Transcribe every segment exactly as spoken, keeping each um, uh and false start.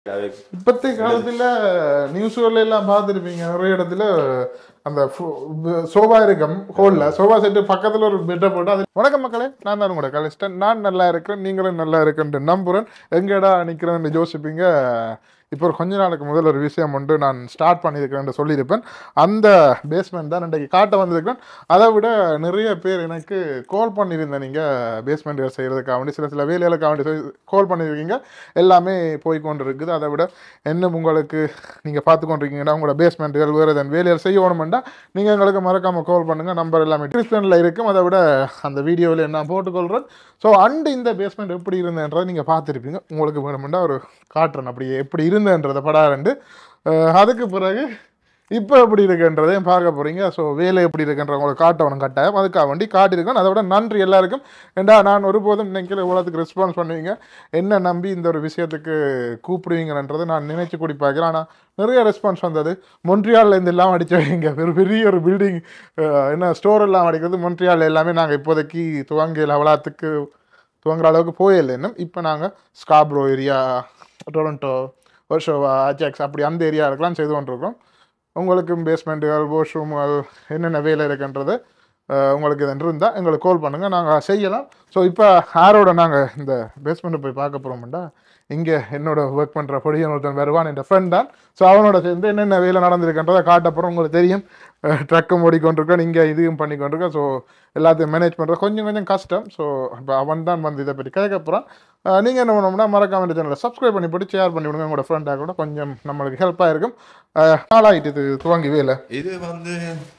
இப்போதைய காலத்தில் நியூஸ்ல எல்லாம் பார்த்துருப்பீங்க நிறைய இடத்துல அந்த சோபா இருக்கும் ஹோலில் சோபா செட்டு பக்கத்தில் ஒரு பெட்டை போட்டு அது வணக்கம் மக்களே, நான் தான் உங்களோட கலிஸ்டன். நான் நல்லா இருக்கிறேன், நீங்களும் நல்லா இருக்குன்ட்டு நம்புகிறேன். எங்கடா நிற்கிறேன்னு யோசிப்பீங்க. இப்போ ஒரு கொஞ்ச நாளுக்கு முதல் ஒரு விஷயம் ஒன்று நான் ஸ்டார்ட் பண்ணியிருக்கிறேன்னு சொல்லியிருப்பேன். அந்த பேஸ்மெண்ட் தான் இன்றைக்கு காட்ட வந்திருக்கிறேன். அதை விட நிறைய பேர் எனக்கு கால் பண்ணியிருந்தேன். நீங்கள் பேஸ்மெண்ட் செய்கிறதுக்காக வேண்டி சில சில வேலைகளுக்காக வேண்டி கால் பண்ணியிருக்கீங்க. எல்லாமே போய் கொண்டு இருக்குது. அதை விட என்ன உங்களுக்கு நீங்கள் பார்த்து கொண்டிருக்கீங்கன்னா உங்களோட பேஸ்மெண்ட்டுகள் வேறு எதன் வேலைகள் செய்யணுமெண்டா நீங்கள் எங்களுக்கு மறக்காமல் கால் பண்ணுங்கள். நம்பர் எல்லாமே டிஸ்கிரிப்ஷனில் இருக்கும். அதை விட அந்த வீடியோவில் நான் போட்டுக்கொள்கிறேன். ஸோ அண்டு இந்த பேஸ்மெண்ட் எப்படி இருந்ததுன்றதை நீங்கள் பார்த்துருப்பீங்க. உங்களுக்கு வேணுமெண்டா ஒரு காட்டுறேன் அப்படியே எப்படி இருந்ததுன்றதை படாரண்டு. அதுக்கு பிறகு இப்போ எப்படி இருக்குன்றதையும் பார்க்க போகிறீங்க. ஸோ வேலை எப்படி இருக்குன்ற உங்களுக்கு காட்டணும் கட்டாயம். அதுக்காக வேண்டி காட்டியிருக்கேன். அதை விட நன்றி எல்லாருக்கும். ஏண்டா நான் ஒருபோதும் நினைக்கல இவ்வளோத்துக்கு ரெஸ்பான்ஸ் பண்ணுவீங்க, என்ன நம்பி இந்த ஒரு விஷயத்துக்கு கூப்பிடுவீங்கன்றதை நான் நினைச்சு கூடி பார்க்குறேன். ஆனால் நிறைய ரெஸ்பான்ஸ் வந்தது. மொன்ட்ரியாலில் இருந்து எல்லாம் அடிச்சு வைங்க, ஒரு பெரிய ஒரு பில்டிங் என்ன ஸ்டோர் எல்லாம் அடிக்கிறது. மொன்ட்ரியால் எல்லாமே நாங்கள் இப்போதைக்கு துவங்க லெவலாத்துக்கு துவங்குற அளவுக்கு போயில்லை இன்னும். இப்போ நாங்கள் Scarborough area, Toronto, Oshawa, Ajax அப்படி அந்த ஏரியாவுக்கெல்லாம் செய்து கொண்டிருக்கோம். உங்களுக்கும் பேஸ்மெண்ட்டுகள், வாஷ்ரூம்கள் என்னென்ன வேலை இருக்குன்றது உங்களுக்கு இது இருந்தால் எங்களுக்கு கால் பண்ணுங்கள், நாங்கள் செய்யலாம். ஸோ இப்போ யாரோட நாங்கள் இந்த பேஸ்மெண்ட்டை போய் பார்க்க போகிறோம்டா, இங்கே என்னோட ஒர்க் பண்ணுற பொடியன் ஒருத்தன் வருவான், என் ஃப்ரெண்ட் தான். ஸோ அவனோட சேர்ந்து என்னென்ன வேலை நடந்திருக்குன்றதை காட்டப்புறம் உங்களுக்கு தெரியும். ட்ரக்கும் ஓடிக்கொண்டிருக்கேன், இங்கே இதையும் பண்ணி கொண்டிருக்கேன். ஸோ எல்லாத்தையும் மேனேஜ் பண்ணுறது கொஞ்சம் கொஞ்சம் கஷ்டம். ஸோ இப்போ அவன் தான் வந்து இதை பற்றி கேட்க போகிறான். நீங்கள் என்ன பண்ணணும்னா மறக்காம இந்த சேனலை சப்ஸ்கிரைப் பண்ணி போட்டு ஷேர் பண்ணி விடுங்க. உங்களோட ஃப்ரெண்டாக கூட கொஞ்சம் நம்மளுக்கு ஹெல்ப்பாக இருக்கும். நாளாகிட்டு இது துவங்கி வேலை இது வந்து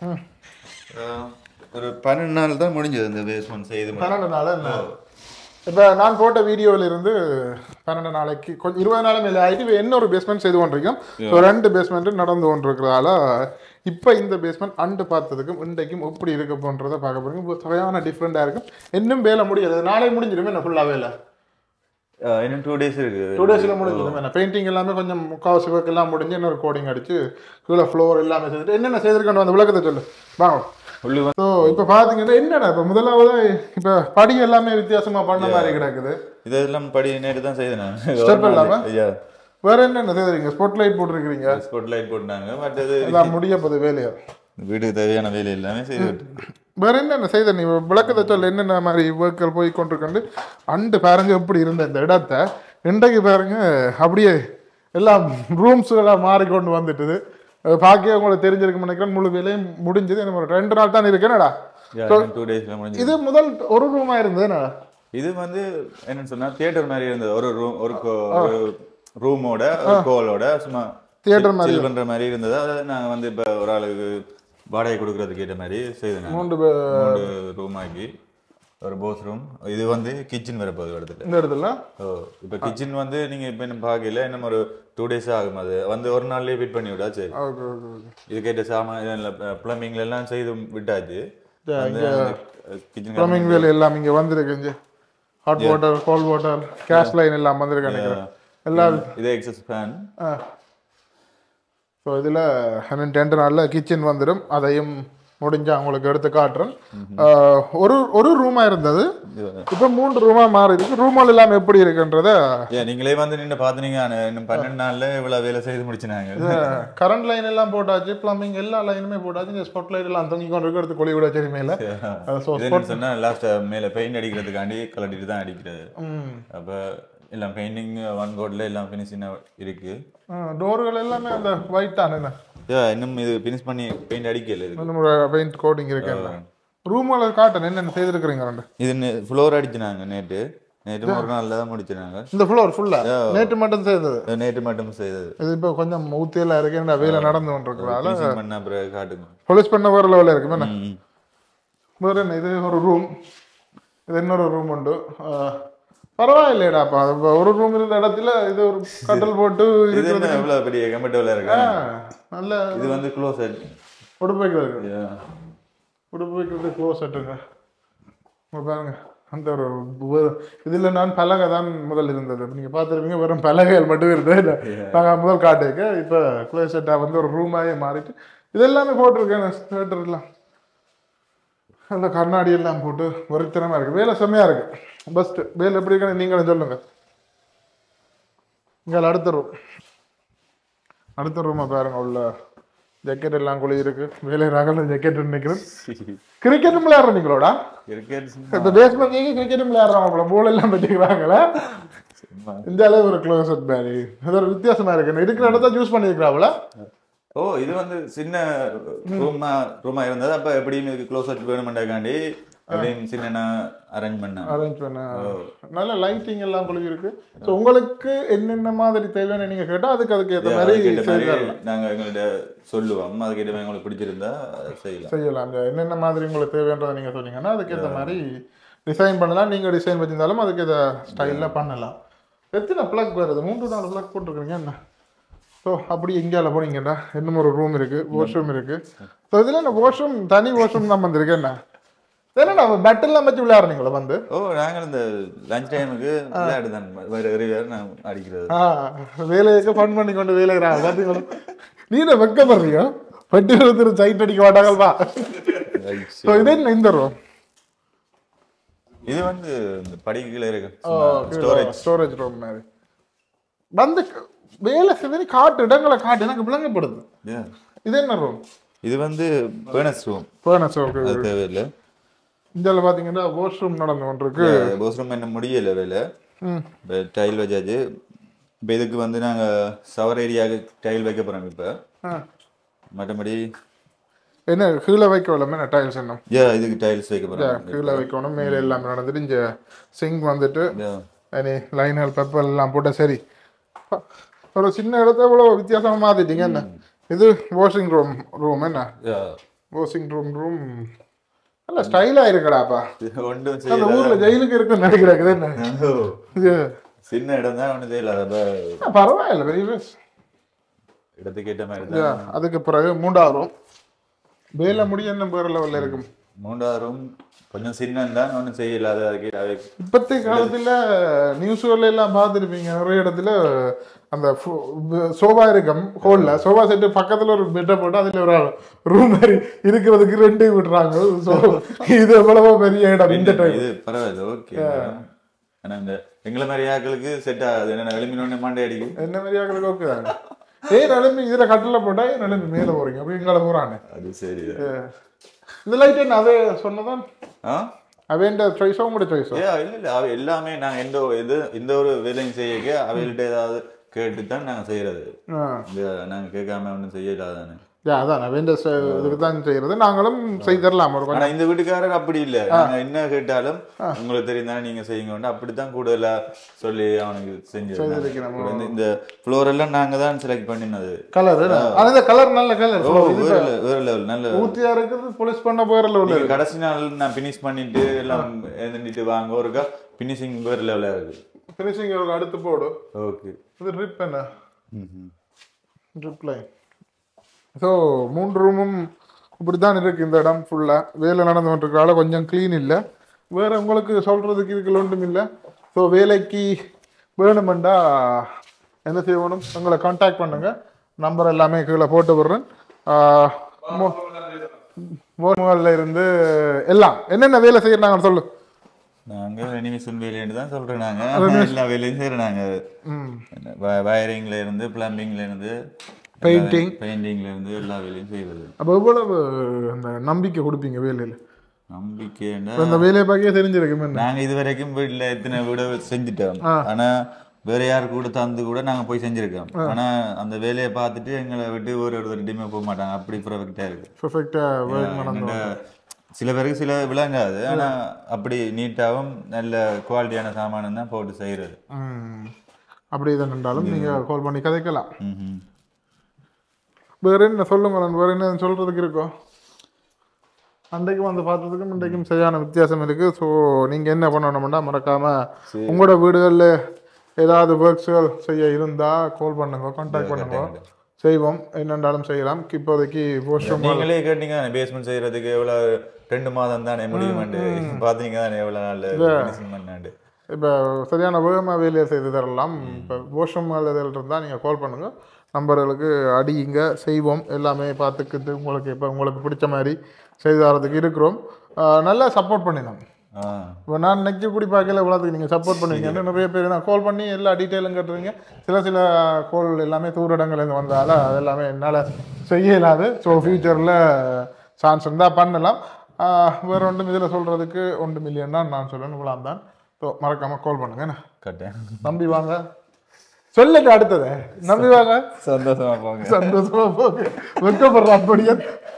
ஒரு பன்னெண்டு நாள் தான் முடிஞ்சது இந்த பேஸ்மெண்ட் செய்து. பன்னெண்டு நாள் இப்போ நான் போட்ட வீடியோவில் இருந்து பன்னெண்டு நாளைக்கு கொஞ்சம் இருபது நாள் மேலே ஆகிட்டு இன்னொரு பேஸ்மெண்ட் செய்து கொண்டிருக்கோம். ஸோ ரெண்டு பேஸ்மெண்ட்டு நடந்து கொண்டிருக்கிறதால இப்போ இந்த பேஸ்மெண்ட் அண்டு பார்த்ததுக்கும் இன்றைக்கும் எப்படி இருக்க போன்றதை பார்க்க போகிறீங்க. இப்போ சரியான டிஃப்ரெண்ட்டாக இருக்கும். இன்னும் வேலை முடியாது, நாளை முடிஞ்சிடுமே என்ன ஃபுல்லாக வேலை. இன்னும் டூ டேஸ் இருக்குது. டூ டேஸில் முடிஞ்சிடும். என்ன பெயிண்டிங் எல்லாமே கொஞ்சம் முக்கால்வாசி ஒர்க் எல்லாம் முடிஞ்சு இன்னொரு கோடிங் அடிச்சு கீழே ஃப்ளோர் எல்லாமே செய்துட்டு என்னென்ன செய்திருக்கணும் அந்த விளக்கத்தை சொல்லு வாங்க. ஸோ இப்போ பார்த்தீங்கன்னா என்னடா இப்போ முதலாவது இப்போ படி எல்லாமே வித்தியாசமாக பண்ண மாதிரி கிடக்குது. இதெல்லாம் படி நேற்று தான் செய்தேன். ஸ்டெப் இல்லாமல் வேற என்னென்ன செய்திருக்கீங்க? ஸ்பாட் லைட் போட்டிருக்கிறீங்க. ஸ்பாட் லைட் போட்டாங்க. பட் அது எல்லாம் முடிய போகுது வேலையா, வீட்டுக்கு தேவையான வேலை எல்லாமே செய்து. வேற என்னென்ன செய்த நீ விளக்கத்தை சொல்ல என்னென்ன மாதிரி ஒர்க்கள் போய் கொண்டிருக்கண்டு. அண்டு பாருங்க எப்படி இருந்த இந்த இடத்த இன்றைக்கு பாருங்க அப்படியே எல்லாம் ரூம்ஸ் எல்லாம் மாறிக்கொண்டு வந்துட்டுது. பாக்கிய உங்களுக்கு தெரிஞ்சிருக்கும் நினைக்கிறேன். முழு வேலையும் முடிஞ்சது. எனக்கு ரெண்டு நாள் தான் இருக்கேனடா. இது முதல் ஒரு ரூமா இருந்ததுண்ணா. இது வந்து என்னன்னு சொன்னா தியேட்டர் மாதிரி இருந்தது. ஒரு ரூம் ஒரு ரூமோட கோலோட சும்மா தியேட்டர் மாதிரி பண்ற மாதிரி இருந்தது. அதை நாங்கள் வந்து இப்போ ஒரு ஆளுக்கு வாடகை கொடுக்கறதுக்கு ஏற்ற மாதிரி செய்தேன். மூன்று மூன்று ரூம் ஆக்கி ஒரு போஸ் ரூம். இது வந்து கிச்சன் வரப்போகுது இடத்துல இந்த இடத்துல. ஓ இப்போ கிச்சன் வந்து நீங்கள் இப்போ என்ன பார்க்கல, இன்னும் ஒரு டூ டேஸ் ஆகும். அது வந்து ஒரு நாள்லேயே ஃபிட் பண்ணி விட்டா சரி. இது கேட்ட சாமான் பிளம்பிங்ல எல்லாம் செய்து விட்டாச்சு. கிச்சன் பிளம்பிங் வேலை எல்லாம் இங்கே வந்துருக்கு. Hot water, cold water, gas line எல்லாம் வந்துருக்கு எல்லாம். இது எக்ஸஸ் ஃபேன். ஸோ இதில் ரெண்டு நாளில் கிச்சன் வந்துடும். அதையும் முடிஞ்சு அவங்களுக்கு எடுத்து காட்டுறேன். ஒரு ஒரு ரூமாக இருந்தது, இப்போ மூன்று ரூமாக மாறி இருக்கு. ரூமால் எல்லாம் எப்படி இருக்குன்றத நீங்களே வந்து நின்று பார்த்துனீங்க. இன்னும் பன்னெண்டு நாளில் இவ்வளோ வேலை செய்து முடிச்சினாங்க. கரண்ட் லைன் எல்லாம் போட்டாச்சு, பிளம்பிங் எல்லா லைனுமே போட்டாச்சு. இந்த ஸ்பாட் லைட் எல்லாம் தொங்கி கொண்டு இருக்கிறது கொழி விட சரி மேலே. சொன்னால் லாஸ்ட் மேலே பெயிண்ட் அடிக்கிறதுக்காண்டி கலட்டிட்டு தான் அடிக்கிறது. அப்போ எல்லாம் பெயிண்டிங் ஒன் கோட்ல எல்லாம் ஃபினிஷிங்காக இருக்கு. டோர்கள் எல்லாமே அந்த ஒயிட் தானே. இன்னும் இது ஃபினிஷ் பண்ணி பெயிண்ட் அடிக்கல. பெயிண்ட் கோட்டிங் இருக்கு. ரூம்ல காட்டன் என்னென்ன செய்திருக்கிறீங்க? இது ஃப்ளோர் அடிச்சினாங்க நேற்று. நேற்று ஒரு நாள்ல தான் முடிச்சினாங்க. இந்த ஃப்ளோர் ஃபுல்லா நேற்று மட்டும் செய்தது. நேற்று மட்டும் செய்தது. இது இப்போ கொஞ்சம் ஊத்தியெல்லாம் இருக்கு, வேலை நடந்து கொண்டிருக்கிறதால பண்ண அப்புறம் காட்டுங்க. போலீஸ் பண்ண வேற லெவலில் இருக்கு. என்ன வேற என்ன? இது ஒரு ரூம், இது இன்னொரு ரூம் உண்டு. பரவாயில்லைடாப்பா. ஒரு ரூம் இருந்த இடத்துல இது ஒரு கட்டல் போட்டு எவ்வளவு பெரிய கம்ஃபர்டபுளா இருக்கு. நல்ல இது வந்து க்ளோசெட் உடுப்பு வைக்கிறது. உடுப்பு வைக்கிறது க்ளோசெட்டுங்க. பாருங்க அந்த ஒரு இதில் நான் பலகை தான் முதல் இருந்தது. நீங்கள் பார்த்துருப்பீங்க, வெறும் பலகைகள் மட்டும் இருந்தது. நாங்கள் முதல் காட்டுக்கு இப்போ க்ளோசெட்டாக வந்து ஒரு ரூமாகவே மாறிட்டு இது எல்லாமே போட்டிருக்கேன். தேட்டர்லாம் நல்ல கண்ணாடி எல்லாம் போட்டு ஒருத்தனமாக இருக்குது. வேலை செம்மையாக இருக்குது. பெஸ்ட்டு. வேலை எப்படி இருக்குன்னு நீங்களும் சொல்லுங்கள். இங்கே அடுத்த ரூம் அடுத்த ரூமை பாருங்க உள்ள ஜக்கெட் எல்லாம் குழி இருக்கு வேலை ராகல ஜக்கெட் நினைக்கிறேன் கிரிக்கெட்டும் விளையாடுறீங்களோடா இந்த பேஸ்மெண்ட் நீங்க கிரிக்கெட்டும் விளையாடுறாங்க போல எல்லாம் வச்சுக்கிறாங்களா இந்த அளவு ஒரு க்ளோசட் பேரி அது ஒரு வித்தியாசமா இருக்கு இருக்கிற இடத்த யூஸ் பண்ணிருக்கிறாங்களா ஓ இது வந்து சின்ன ரூமா ரூமா இருந்தது அப்ப எப்படியும் இதுக்கு க்ளோசட் வேணுமெண்டாக்காண்டி அப்படின்னு சின்ன அரேஞ்ச் பண்ண அரேஞ்ச் பண்ண நல்ல லைட்டிங் எல்லாம் குழி இருக்கு ஸோ உங்களுக்கு என்னென்ன மாதிரி தேவைன்னு நீங்க கேட்டா அதுக்கு அதுக்கு ஏற்ற மாதிரி நாங்க எங்கள்கிட்ட சொல்லுவோம் அதுக்கு ஏற்ற மாதிரி உங்களுக்கு பிடிச்சிருந்தா செய்யலாம் செய்யலாம் என்னென்ன மாதிரி உங்களுக்கு தேவைன்றதை நீங்க சொன்னீங்கன்னா அதுக்கு ஏற்ற மாதிரி டிசைன் பண்ணலாம் நீங்க டிசைன் வச்சிருந்தாலும் அதுக்கு இதை ஸ்டைல்ல பண்ணலாம் எத்தனை பிளக் வருது மூன்று நாலு பிளக் போட்டுருக்கீங்க என்ன ஸோ அப்படி எங்கேயால போனீங்கன்னா இன்னும் ஒரு ரூம் இருக்கு வாஷ்ரூம் இருக்கு ஸோ இதுல என்ன வாஷ்ரூம் தனி வாஷ்ரூம் தான் வந்திருக்கு என்ன என்னடா பேட்டெல்லாம் வச்சு விளையாடுறீங்களா வந்து ஓ நாங்கள் இந்த லஞ்ச் டைமுக்கு விளையாடுதான் வேறு வேறு நான் அடிக்கிறது ஆ வேலைக்கு ஃபன் பண்ணி கொண்டு வேலைகிறாங்க பார்த்தீங்களா நீ என்ன வெக்கப்படுறியோ பட்டி ஒருத்தர் சைட் அடிக்க மாட்டாங்கப்பா ஸோ இது என்ன இந்த ரூம் இது வந்து படிக்கல இருக்கு ஸ்டோரேஜ் ஸ்டோரேஜ் ரூம் மாதிரி வந்து வேலை செஞ்சு காட்டு இடங்களை காட்டு எனக்கு விளங்கப்படுது இது என்ன ரூம் இது வந்து பேனஸ் ரூம் பேனஸ் ஓகே அது தேவையில்லை இந்தியாவில் பார்த்தீங்கன்னா வாஷ்ரூம் நடந்து கொண்டிருக்கு வாஷ்ரூம் என்ன முடியல வேலை டைல் வச்சாச்சு இப்போ இதுக்கு வந்து நாங்கள் சவர் ஏரியாவுக்கு டைல் வைக்க போகிறோம் இப்போ மற்றபடி என்ன கீழே வைக்கணும் என்ன டைல்ஸ் என்ன ஏ இதுக்கு டைல்ஸ் வைக்க போகிறோம் கீழே வைக்கணும் மேலே எல்லாம் நடந்துட்டு இங்கே சிங்க் வந்துட்டு லைனர் பெப்பர் எல்லாம் போட்டால் சரி ஒரு சின்ன இடத்த இவ்வளோ வித்தியாசமாக மாற்றிட்டீங்க என்ன இது வாஷிங் ரூம் ரூம் என்ன வாஷிங் ரூம் ரூம் நல்ல ஸ்டைலா இருக்கடாப்பா அந்த ஊர்ல ஜெயிலுக்கு இருக்கு நினைக்கிறாக்குது என்ன சின்ன இடம் தான் ஒண்ணு செய்யல பரவாயில்ல பெரிய இடத்துக்கு ஏற்ற மாதிரி அதுக்கு பிறகு மூன்றாவது ரூம் வேலை முடிய என்ன வேற லெவல்ல இருக்கும் மூன்றாவது ரூம் கொஞ்சம் சின்ன தான் ஒன்றும் செய்யல அது இப்பத்தி காலத்துல நியூஸ்ல எல்லாம் பார்த்துருப்பீங்க நிறைய இடத்துல அந்த சோபா இருக்கும் ஹோல்ல சோபா செட்டு பக்கத்துல ஒரு பெட்டை போட்டு அதுல ஒரு ரூம் மாதிரி இருக்கிறதுக்கு ரெண்டு விடுறாங்க ஸோ இது எவ்வளவோ பெரிய இடம் இந்த டைம் இது பரவாயில்ல ஓகே ஆனா இந்த எங்களை மாதிரி ஆக்களுக்கு செட் ஆகுது என்ன எலுமினோட மாண்டே அடிக்கும் என்ன மாதிரி ஆக்களுக்கு ஓகே தாங்க ஏன் நிலம்பி இதுல கட்டில போட்டா ஏன் நிலம்பி மேல போறீங்க அப்படி எங்களை போறானே அது சரி இந்த லைட் என்ன அதே சொன்னதான் அவன்ட சாய்ஸோ உங்களோட சாய்ஸோ இல்ல இல்ல அவ எல்லாமே நாங்க எந்த இது இந்த ஒரு வேலையும் செய்ய அவள்கிட்ட ஏதாவது கேட்டு தான் நாங்க செய்யறது நாங்க கேட்காம ஒன்றும் செய்யலாதானே அதான் அவன்ட இதுக்கு தான் செய்யறது நாங்களும் செய்தரலாம் ஒரு ஆனா இந்த வீட்டுக்காரர் அப்படி இல்ல நாங்க என்ன கேட்டாலும் உங்களுக்கு தெரியும் தானே நீங்க செய்யுங்க அப்படித்தான் கூடுதலா சொல்லி அவனுக்கு செஞ்சு இந்த ஃப்ளோர் எல்லாம் நாங்க தான் செலக்ட் பண்ணினது கலர் அந்த கலர் நல்ல கலர் வேற லெவல் நல்ல ஊத்தியா இருக்குது போலீஸ் பண்ண போற லெவல் கடைசி நாள் நான் பினிஷ் பண்ணிட்டு எல்லாம் எழுந்திட்டு வாங்க ஒருக்கா பினிஷிங் வேற லெவலா இருக்கு பினிஷிங் ஒரு அடுத்து போடு ஓகே இது ட்ரிப் என்ன ட்ரிப் லைன் ஸோ மூன்று ரூமும் இப்படி தான் இருக்குது இந்த இடம் ஃபுல்லாக வேலை நடந்து கொண்டிருக்கிறதால கொஞ்சம் க்ளீன் இல்லை வேறு உங்களுக்கு சொல்கிறதுக்கு இதுக்கு ஒன்றும் இல்லை ஸோ வேலைக்கு வேணுமெண்டா என்ன செய்யணும் உங்களை கான்டாக்ட் பண்ணுங்கள் நம்பர் எல்லாமே கீழே போட்டு விடுறேன் மோகன்ல இருந்து எல்லாம் என்னென்ன வேலை செய்யறாங்கன்னு சொல்லு நாங்க ரெனிவேஷன் வேலைன்னு தான் சொல்றோம் நாங்க எல்லா வேலையும் செய்யறோம் நாங்க வயரிங்ல இருந்து பிளம்பிங்ல இருந்து பெயிண்டிங் பெயிண்டிங்ல இருந்து எல்லா வேலையும் செய்யறது அப்போ எவ்வளவு அந்த நம்பிக்கை கொடுப்பீங்க வேலையில நம்பிக்கைன்னா அந்த வேலையை பார்க்க தெரிஞ்சிருக்குமே நாங்க இது வரைக்கும் வீட்டுல எத்தனை வீட செஞ்சுட்டோம் ஆனா வேற யாரு கூட தந்து கூட நாங்க போய் செஞ்சிருக்கோம் ஆனா அந்த வேலையை பார்த்துட்டு எங்களை விட்டு ஒரு ஒருத்தருடையுமே போக மாட்டாங்க அப்படி பர்ஃபெக்டா இருக்கு பர்ஃபெக்டா சில பேருக்கு சில விளங்காது ஆனா அப்படி நீட்டாவும் நல்ல குவாலிட்டியான சாமானம் தான் போட்டு செய்யறது அப்படி இதை நின்றாலும் நீங்க கால் பண்ணி கதைக்கலாம் வேற என்ன சொல்லுங்க வேற என்ன சொல்றதுக்கு இருக்கோம் அன்றைக்கும் வந்து பார்த்ததுக்கும் இன்றைக்கும் சரியான வித்தியாசம் இருக்கு ஸோ நீங்க என்ன பண்ணணும்னா மறக்காம உங்களோட வீடுகளில் ஏதாவது ஒர்க்ஸ்கள் செய்ய இருந்தா கால் பண்ணுங்க கான்டாக்ட் பண்ணுங்க செய்வோம் என்னென்றாலும் செய்யலாம் இப்போதைக்கு வாஷ்ரூம் நீங்களே கேட்டீங்க பேஸ்மெண்ட் செய்யறதுக்கு எவ்வளவு ரெண்டு மாதம் தானே முடியுமாண்டு பாத்தீங்க தானே எவ்வளவு நாள் இப்போ சரியான வேகமாக வேலையை செய்து தரலாம் இப்போ வாஷ்ரூம் இருந்தால் நீங்கள் கால் பண்ணுங்கள் நம்பர்களுக்கு அடியுங்க செய்வோம் எல்லாமே பார்த்துக்கிட்டு உங்களுக்கு இப்போ உங்களுக்கு பிடிச்ச மாதிரி செய்து தரதுக்கு இருக்கிறோம் நல்லா சப்போர்ட் பண்ணினோம் இப்போ நான் நெக்ஸ்ட் கூடி பார்க்கல இவ்வளோத்துக்கு நீங்கள் சப்போர்ட் பண்ணுவீங்கன்னு நிறைய பேர் நான் கால் பண்ணி எல்லா டீட்டெயிலும் கேட்டுருவீங்க. சில சில கோல் எல்லாமே தூரடங்கள்லேருந்து வந்தால அது எல்லாமே என்னால் செய்ய இயலாது. ஸோ ஃபியூச்சரில் சான்ஸ் இருந்தால் பண்ணலாம். வேறு ஒன்றும் இதில் சொல்கிறதுக்கு ஒன்று மில்லியன் தான் நான் சொல்லணும். இவ்வளோ தான். ஸோ மறக்காமல் கால் பண்ணுங்க. என்ன கட்டேன் நம்பி வாங்க. சொல்லுங்க அடுத்தது நம்பி வாங்க. சந்தோஷமா போங்க. சந்தோஷமா போங்க. வெக்கப்படுற அப்படியே.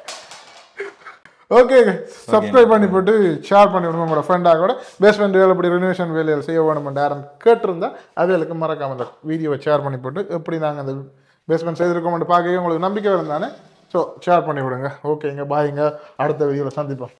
ஓகே சப்ஸ்கிரைப் பண்ணி போட்டு ஷேர் பண்ணி விடுங்க உங்களோட ஃப்ரெண்டாக கூட. பேஸ்மெண்ட் வேலை எப்படி ரெனோவேஷன் வேலையில் செய்ய வேணும் யாரும் கேட்டிருந்தா அதுகளுக்கு மறக்காம அந்த வீடியோவை ஷேர் பண்ணி போட்டு எப்படி நாங்கள் அந்த பேஸ்மெண்ட் செய்திருக்கோம்னு பார்க்கவே உங்களுக்கு நம்பிக்கை இருந்தானே. ஸோ ஷேர் பண்ணி விடுங்க. ஓகேங்க பாய்ங்க. அடுத்த வீடியோவில் சந்திப்போம்.